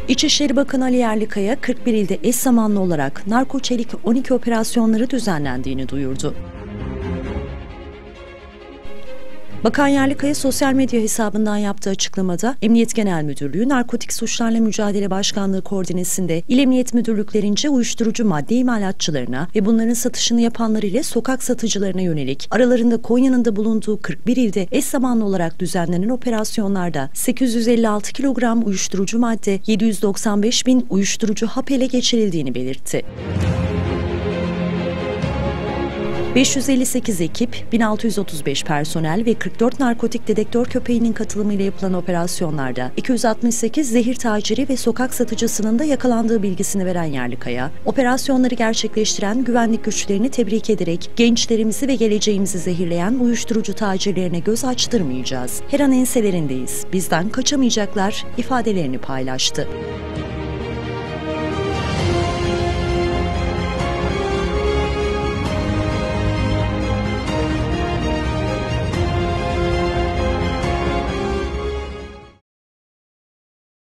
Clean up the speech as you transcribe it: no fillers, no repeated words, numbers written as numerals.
İçişleri Bakanı Ali Yerlikaya, 41 ilde eş zamanlı olarak narko-çelik 12 operasyonları düzenlendiğini duyurdu. Bakan Yerlikaya sosyal medya hesabından yaptığı açıklamada, Emniyet Genel Müdürlüğü Narkotik Suçlarla Mücadele Başkanlığı koordinesinde İl Emniyet Müdürlüklerince uyuşturucu madde imalatçılarına ve bunların satışını yapanlar ile sokak satıcılarına yönelik aralarında Konya'nın da bulunduğu 41 ilde eş zamanlı olarak düzenlenen operasyonlarda 856 kilogram uyuşturucu madde, 795 bin uyuşturucu hap ele geçirildiğini belirtti. 558 ekip, 1635 personel ve 44 narkotik dedektör köpeğinin katılımıyla yapılan operasyonlarda 268 zehir taciri ve sokak satıcısının da yakalandığı bilgisini veren Yerlikaya, operasyonları gerçekleştiren güvenlik güçlerini tebrik ederek gençlerimizi ve geleceğimizi zehirleyen uyuşturucu tacirlerine göz açtırmayacağız. Her an enselerindeyiz, bizden kaçamayacaklar ifadelerini paylaştı.